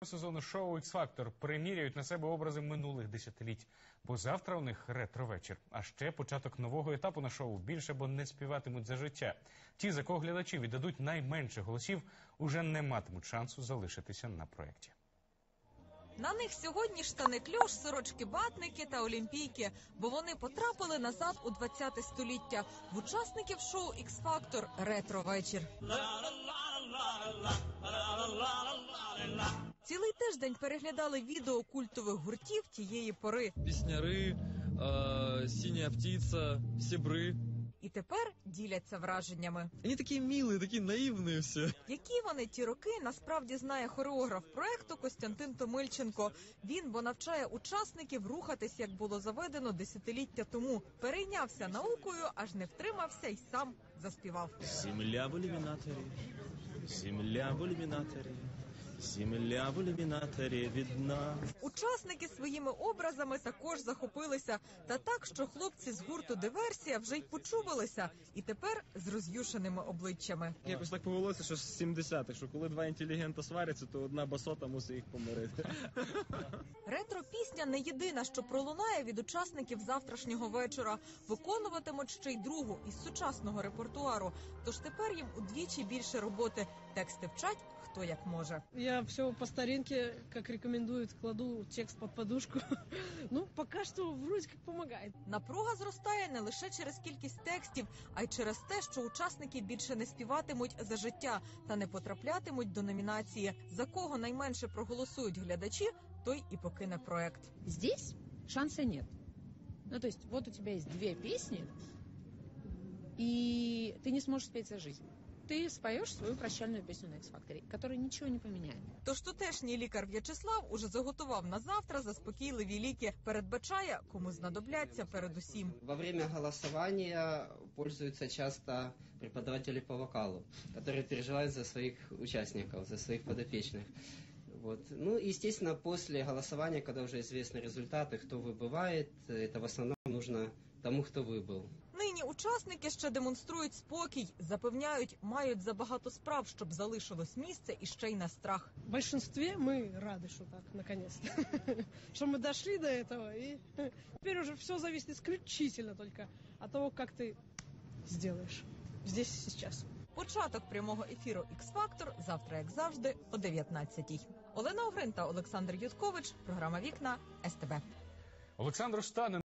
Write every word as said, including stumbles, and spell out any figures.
Сезону шоу «Ікс-Фактор» приміряють на себе образи минулих десятиліть. Бо завтра у них ретро-вечір. А ще початок нового етапу на шоу. Більше, бо не співатимуть за життя. Ті, за кого глядачі віддадуть найменше голосів, уже не матимуть шансу залишитися на проєкті. На них сьогодні штани кльош, сорочки-батники та олімпійки, бо вони потрапили назад у двадцяте століття. В учасників шоу «Ікс-Фактор» ретро-вечір. Цілий тиждень переглядали відео культових гуртів тієї пори. Пісняри, е, «Синя птиця», «Сібри». І тепер діляться враженнями. Вони такі милі, такі наївні всі. Які вони ті роки, насправді знає хореограф проекту Костянтин Томильченко. Він, бо навчає учасників рухатись, як було заведено десятиліття тому. Перейнявся наукою, аж не втримався і сам заспівав. Земля в ілюмінаторі, земля в ілюмінаторі, земля в ілюмінаторі видна. Учасники своїми образами також захопилися. Та так, що хлопці з гурту «Диверсія» вже й почувалися. І тепер з роз'юшеними обличчями. Якось так повелося, що з сімдесятих, що коли два інтелігента сваряться, то одна басота мусить їх помирити. Ретро-пісня не єдина, що пролунає від учасників завтрашнього вечора. Виконуватимуть ще й другу із сучасного репертуару. Тож тепер їм удвічі більше роботи. Тексти вчать хто як може. Я все по старинке, как рекомендуют, кладу текст под подушку. Ну, пока что вроде как помогает. Напруга зростає не лише через кількість текстів, а й через те, що учасники більше не співатимуть за життя та не потраплятимуть до номінації. За кого найменше проголосують глядачі, той і покине проект. Здесь шанса нет. Ну, то есть, вот у тебя есть две песни, и ты не сможешь спеть за жизнь. Ты споешь свою прощальную песню на «Икс-Факторе», которая ничего не поменяет. Тож тутешній лікар В'ячеслав уже заготував на завтра заспокійливі ліки. Передбачає, кому знадобляться передусім. Во время голосования пользуются часто преподаватели по вокалу, которые переживают за своих участников, за своих подопечных. Вот. Ну, естественно, после голосования, когда уже известны результаты, кто выбывает, это в основном нужно тому, хто вибув. Нині учасники ще демонструють спокій. Запевняють, мають забагато справ, щоб залишилось місце і ще й на страх. В большинстве мы рады, что так, наконец-то. Что мы дошли до этого, и теперь уже все зависит исключительно только от того, как ты сделаешь здесь и сейчас. Початок прямого ефіру «Ікс-Фактор» завтра, як завжди, о дев'ятнадцятій. Олена Огрин та Олександр Юткович. Програма «Вікна» ес те бе. Олександр Штанин.